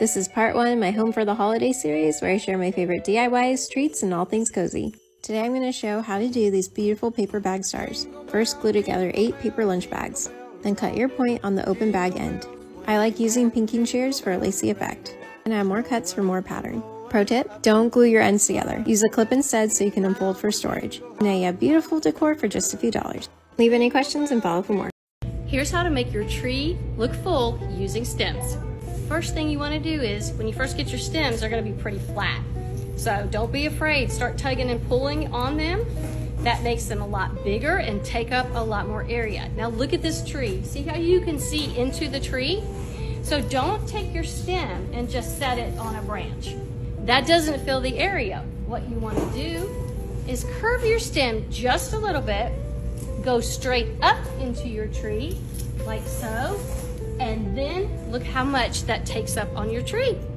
This is part 1 of my Home for the Holiday series where I share my favorite DIYs, treats, and all things cozy. Today I'm going to show how to do these beautiful paper bag stars. First, glue together 8 paper lunch bags. Then cut your point on the open bag end. I like using pinking shears for a lacy effect. And add more cuts for more pattern. Pro tip, don't glue your ends together. Use a clip instead so you can unfold for storage. Now you have beautiful decor for just a few dollars. Leave any questions and follow for more. Here's how to make your tree look full using stems. First thing you want to do is, when you first get your stems, they're going to be pretty flat. So don't be afraid, start tugging and pulling on them. That makes them a lot bigger and take up a lot more area. Now look at this tree. See how you can see into the tree? So don't take your stem and just set it on a branch. That doesn't fill the area. What you want to do is curve your stem just a little bit, go straight up into your tree, like so, and then look how much that takes up on your tree.